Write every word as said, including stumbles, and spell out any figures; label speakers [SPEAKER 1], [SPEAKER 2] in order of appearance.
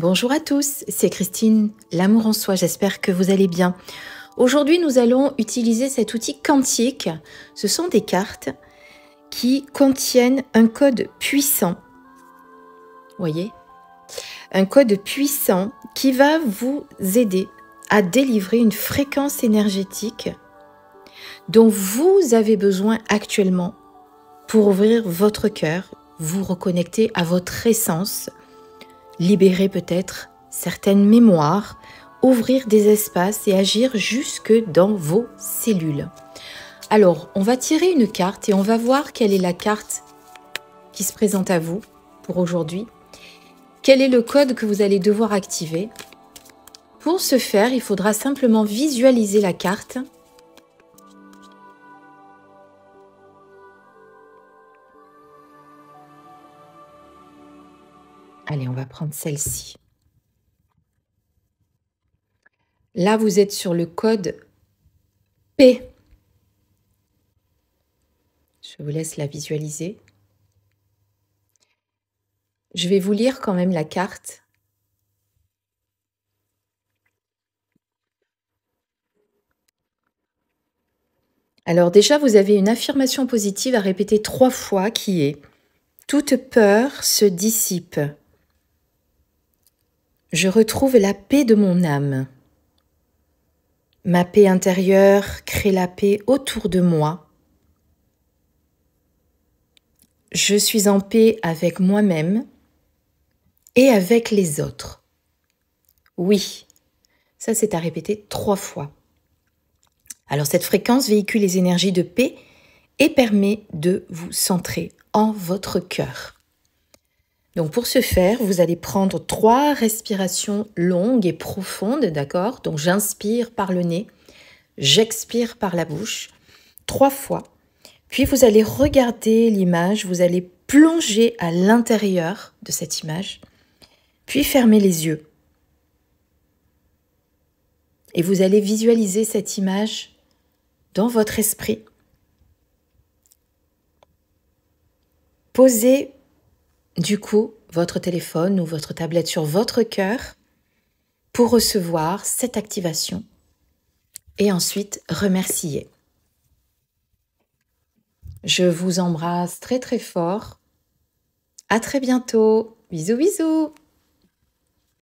[SPEAKER 1] Bonjour à tous, c'est Christine, l'amour en soi, j'espère que vous allez bien. Aujourd'hui, nous allons utiliser cet outil quantique. Ce sont des cartes qui contiennent un code puissant. Voyez, un code puissant qui va vous aider à délivrer une fréquence énergétique dont vous avez besoin actuellement pour ouvrir votre cœur, vous reconnecter à votre essence, libérer peut-être certaines mémoires, ouvrir des espaces et agir jusque dans vos cellules. Alors, on va tirer une carte et on va voir quelle est la carte qui se présente à vous pour aujourd'hui. Quel est le code que vous allez devoir activer? Pour ce faire, il faudra simplement visualiser la carte. Allez, on va prendre celle-ci. Là, vous êtes sur le code P. Je vous laisse la visualiser. Je vais vous lire quand même la carte. Alors déjà, vous avez une affirmation positive à répéter trois fois qui est « Toute peur se dissipe. Je retrouve la paix de mon âme. Ma paix intérieure crée la paix autour de moi. Je suis en paix avec moi-même et avec les autres. » Oui, ça c'est à répéter trois fois. Alors cette fréquence véhicule les énergies de paix et permet de vous centrer en votre cœur. Donc pour ce faire, vous allez prendre trois respirations longues et profondes, d'accord? Donc j'inspire par le nez, j'expire par la bouche, trois fois. Puis vous allez regarder l'image, vous allez plonger à l'intérieur de cette image, puis fermer les yeux. Et vous allez visualiser cette image dans votre esprit. Posez du coup votre téléphone ou votre tablette sur votre cœur pour recevoir cette activation et ensuite remercier. Je vous embrasse très très fort. À très bientôt. Bisous bisous.